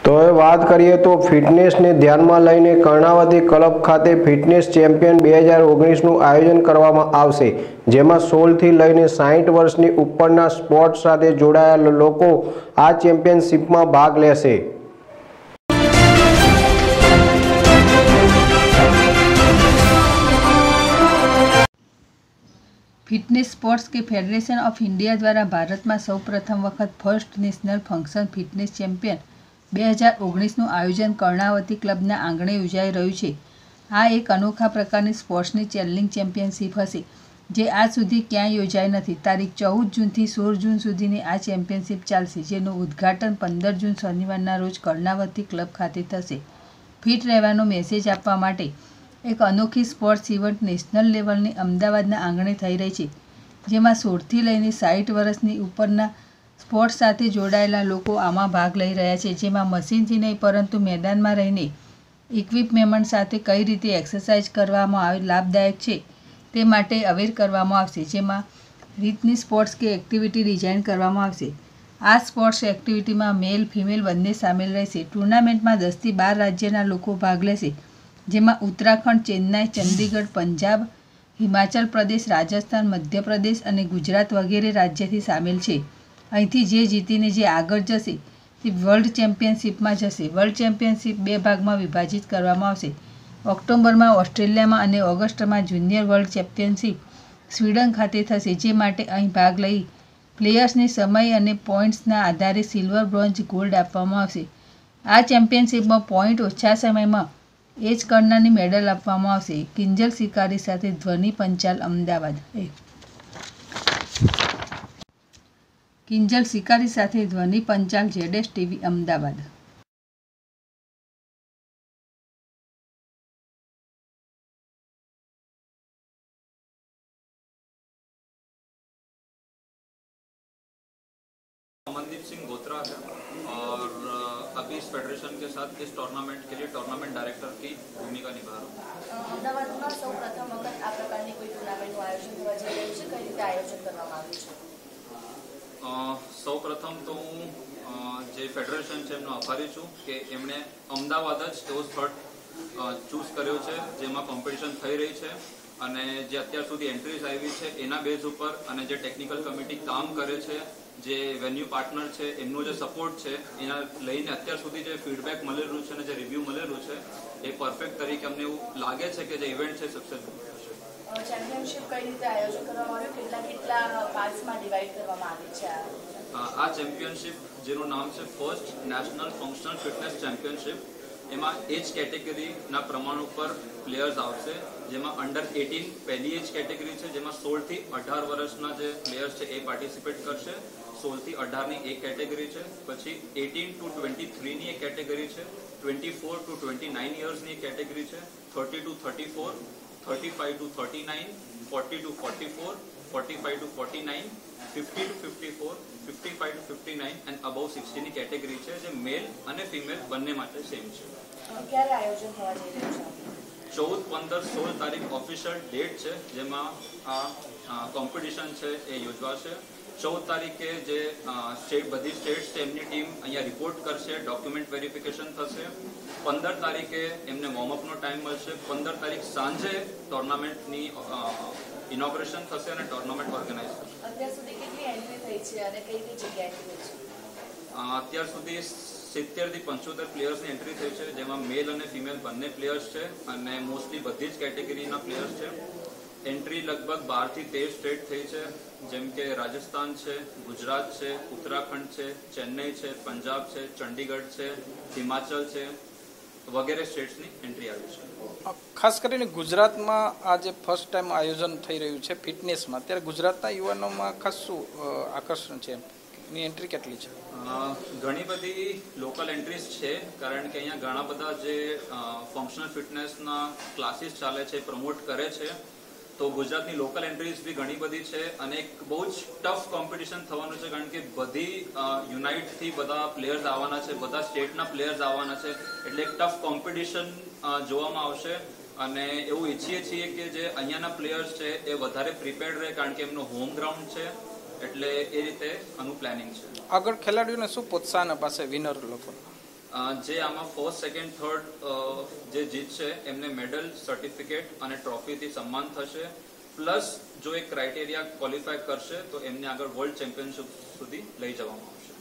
તો હવે વાત કરીએ તો ફિટનેસને ધ્યાનમાં લઈને કર્ણાવતી ક્લબ ખાતે ફિટનેસ ચેમ્પિયન 2019નું આયોજન કરવામાં આવશે, જેમાં 16થી લઈને 60 વર્ષની ઉપરના સ્પોર્ટ્સ સાથે જોડાયેલા લોકો આ ચેમ્પિયનશિપમાં ભાગ લેશે। ફિટનેસ સ્પોર્ट्स के फेडरेशन ऑफ इंडिया द्वारा भारतમાં સૌપ્રથમ વખત first national function fitness champion 2019નું આયોજન કર્ણાવતી ક્લબના આંગણે યોજાઈ રહ્યું છે। આ એક અનોખા પ્રકારની સ્પોર્ટ્સની ચેલેન્જિંગ ચેમ્પિયનશિપ હશે, જે આજ સુધી ક્યાંય યોજાઈ નથી। તારીખ 14 જૂનથી 16 જૂન સુધીની આ ચેમ્પિયનશિપ ચાલશે, જેનું ઉદ્ઘાટન 15 જૂન શનિવારના રોજ કર્ણાવતી ક્લબ ખાતે થશે। ફિટ રહેવાનો મેસેજ આપવા માટે એક અનોખી સ્પોર્ટ્સ ઇવેન્ટ નેશનલ લેવલની અમદાવાદના આંગણે થઈ રહી છે, જેમાં 16થી લઈને 60 વર્ષની ઉપરના સ્પોર્ટ્સ સાથે જોડાયેલા લોકો આમાં ભાગ લઈ રહ્યા છે, જેમાં મશીનથી નહીં પરંતુ મેદાનમાં રહીને ઇક્વિપમેન્ટ સાથે કઈ રીતે એક્સરસાઇઝ કરવામાં આવે લાભદાયક છે તે માટે અવેર કરવામાં આવશે, જેમાં રીતની સ્પોર્ટ્સ કે એક્ટિવિટી ડિઝાઇન કરવામાં આવશે। આ સ્પોર્ટ્સ એક્ટિવિટીમાં મેલ ફિમેલ બંને સામેલ રહેશે। ટુર્નામેન્ટમાં 10થી 12 રાજ્યના લોકો ભાગ લેશે, જેમાં ઉત્તરાખંડ, ચેન્નાઈ, ચંદીગઢ, પંજાબ, હિમાચલ પ્રદેશ, રાજસ્થાન, મધ્યપ્રદેશ અને ગુજરાત વગેરે રાજ્યથી સામેલ છે। અહીંથી જે જીતીને જે આગળ જશે તે વર્લ્ડ ચેમ્પિયનશિપમાં જશે। વર્લ્ડ ચેમ્પિયનશિપ 2 ભાગમાં વિભાજિત કરવામાં આવશે। ઓક્ટોબરમાં ઓસ્ટ્રેલિયામાં અને ઓગસ્ટમાં જુનિયર વર્લ્ડ ચેમ્પિયનશિપ સ્વીડન ખાતે થશે, જે માટે અહીં ભાગ લઈ પ્લેયર્સને સમય અને પોઈન્ટ્સના આધારે સિલ્વર, બ્રોન્ઝ, ગોલ્ડ આપવામાં આવશે। આ ચેમ્પિયનશિપમાં પોઈન્ટ ઓછા સમયમાં એ જ કરનારની મેડલ આપવામાં આવશે। કિંજલ શિકારી સાથે ધ્વનિ પંચાલ, અમદાવાદ। કિંજલ શિકારી સાથે ધ્વનિ પંચાલ, ZS TV, અમદાવાદ। अमनदीप सिंह गोत्रा है और अभी इस फेडरेशन के साथ इस टूर्नामेंट के लिए टूर्नामेंट डायरेक्टर की भूमिका निभा रहा हूँ। अमदावाद में सौ प्रथम वक्त आ प्रकार की कोई टूर्नामेंट आयोजन થવા જઈ રહ્યું છે, કઈ રીતે આયોજન કરવામાં આવ્યું છે? સૌ પ્રથમ તો હું જે ફેડરેશન છે એમનો આભારી છું કે એમણે અમદાવાદ જ એવો સ્થળ ચૂઝ કર્યો છે જેમાં કોમ્પિટિશન થઈ રહી છે, અને જે અત્યાર સુધી એન્ટ્રીઝ આવી છે એના બેઝ ઉપર અને જે ટેકનિકલ કમિટી કામ કરે છે, જે વેન્યુ પાર્ટનર છે એમનો જે સપોર્ટ છે એના લઈને અત્યાર સુધી જે ફીડબેક મળેલું છે અને જે રિવ્યૂ મળેલું છે એ પરફેક્ટ તરીકે અમને એવું લાગે છે કે જે ઇવેન્ટ છે સક્સેસફુલ થશે। ચેમ્પિયનશિપ કઈ રીતે આયોજન કરવામાં આવ્યું, કેટલા પાર્ટ્સમાં ડિવાઈડ કરવામાં આવી છે? આ ચેમ્પિયનશિપ જેનું નામ છે first national functional fitness championship, એમાં એજ કેટેગરીના પ્રમાણ ઉપર પ્લેયર્સ આવશે, જેમાં અંડર 18 પહેલી એજ કેટેગરી છે, જેમાં 16થી 18 વર્ષના જે પ્લેયર્સ છે એ પાર્ટિસિપેટ કરશે। 16થી 18ની એક કેટેગરી છે, પછી 18 to 23ની એક કેટેગરી છે, 24 to 29 યર્સની એક કેટેગરી છે, 30 to 34, 35 to 39, 40 to 44, 45 to 49, 50 to 54, 55 to 59 and above 60 ની કેટેગરી છે, જે મેલ અને ફિમેલ બંને માટે સેમ છે। ક્યારે આયોજન થવા જઈ રહ્યું છે? 14, 15, 16 તારીખ ઓફિશિયલ ડેટ છે જેમાં આ કોમ્પિટિશન છે એ યોજવાશે। 14 તારીખે જે બધી સ્ટેટ્સ છે એમની ટીમ અહીંયા રિપોર્ટ કરશે, ડોક્યુમેન્ટ વેરિફિકેશન થશે। 15 તારીખે એમને વોર્મઅપનો ટાઈમ મળશે। 15 તારીખ સાંજે ટુર્નામેન્ટની ઇનોગ્રેશન થશે અને ટુર્નામેન્ટ ઓર્ગેનાઇઝ થશે। અત્યાર સુધી કેટલી એન્ટ્રી થઈ છે અને કઈ કઈ જગ્યાએથી થઈ છે? અત્યાર સુધી 70 થી 75 પ્લેયર્સની એન્ટ્રી થઈ છે, જેમાં મેલ અને ફિમેલ બંને પ્લેયર્સ છે અને મોસ્ટલી બધી જ કેટેગરીના પ્લેયર્સ છે। એન્ટ્રી લગભગ 12 થી 13 સ્ટેટ થઈ છે, જેમ કે રાજસ્થાન છે, ગુજરાત છે, ઉત્તરાખંડ છે, ચેન્નઈ છે, પંજાબ છે, ચંડીગઢ છે, હિમાચલ છે વગેરે સ્ટેટ્સની એન્ટ્રી આવી છે। ખાસ કરીને ગુજરાતમાં આ જે ફર્સ્ટ ટાઈમ આયોજન થઈ રહ્યું છે ફિટનેસમાં, ત્યારે ગુજરાતના યુવાનોમાં ખાસ શું આકર્ષણ છે, એની એન્ટ્રી કેટલી છે? ઘણી બધી લોકલ એન્ટ્રીઝ છે, કારણ કે અહીંયા ઘણા બધા જે ફંક્શનલ ફિટનેસના ક્લાસીસ ચાલે છે, પ્રમોટ કરે છે, તો ગુજરાતની લોકલ એન્ટ્રીઝ બી ઘણી બધી છે અને એક બહુ જ ટફ કોમ્પિટિશન થવાનું છે, કારણ કે બધી યુનાઇટથી બધા પ્લેયર્સ આવવાના છે, બધા સ્ટેટના પ્લેયર્સ આવવાના છે, એટલે એક ટફ કોમ્પિટિશન જોવામાં આવશે। અને એવું ઈચ્છીએ છીએ કે જે અહીંયાના પ્લેયર્સ છે એ વધારે પ્રિપેર્ડ રહે, કારણ કે એમનો હોમ ગ્રાઉન્ડ છે, એટલે એ રીતે આનું પ્લાનિંગ છે। આગળ ખેલાડીઓને શું પ્રોત્સાહન અપાશે વિનર લોકોને? જે આમાં ફર્સ્ટ સેકન્ડ થર્ડ જે જીતશે એમને મેડલ સર્ટિફિકેટ અને ટ્રોફીથી સન્માન થશે. પ્લસ જો એક ક્રાઇટેરિયા ક્વોલિફાય કરશે તો એમને આગળ વર્લ્ડ ચેમ્પિયનશિપ સુધી લઈ જવામાં આવશે.